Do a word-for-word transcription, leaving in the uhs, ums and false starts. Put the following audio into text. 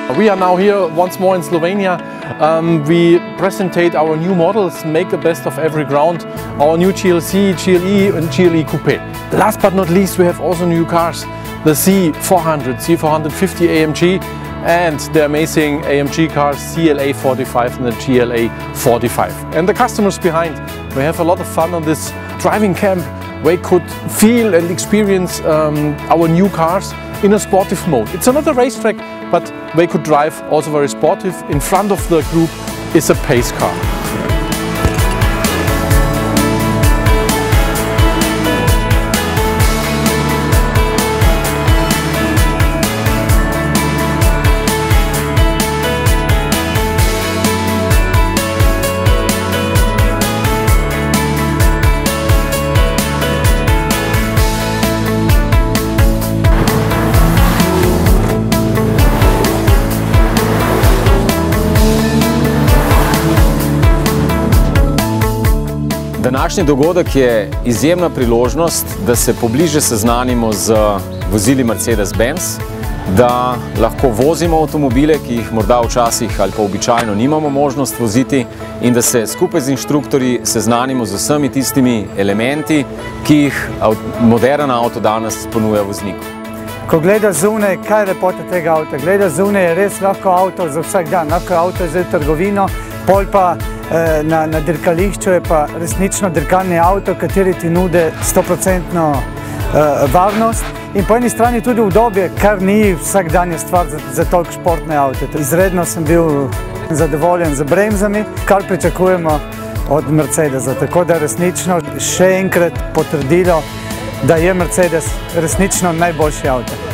We are now here once more in Slovenia. Um, we presentate our new models, make the best of every ground. Our new G L C, G L E and G L E Coupe. Last but not least, we have also new cars. The C four hundred, C four fifty A M G and the amazing A M G cars C L A forty-five and the G L A forty-five. And the customers behind, we have a lot of fun on this driving camp. We could feel and experience um, our new cars in a sportive mode. It's not a racetrack, but they could drive also very sportive. In front of the group is a pace car. Današnji dogodek je izjemna priložnost, da se pobliže seznanimo z vozili Mercedes-Benz, da lahko vozimo avtomobile, ki jih morda včasih ali pa običajno nimamo možnost voziti, in da se skupaj z inštruktorji seznanimo z vsemi tistimi elementi, ki jih moderen avto danes ponuja vozniku. Ko gledaš zunaj, kaj je lepota tega avta? Gledaš zunaj, je res lahko avto za vsak dan, lahko avto za trgovino, pol pa Na, na dirkališču je pa resnično dirkalni avto, kateri ti nude sto procentno uh, varnost in po eni strani tudi udobje, kar ni vsakdanja stvar za, za toliko športne avte. Izredno sem bil zadovoljen z bremzami, kar pričakujemo od Mercedesa. Tako da resnično še enkrat potrdilo, da je Mercedes resnično najboljši avto.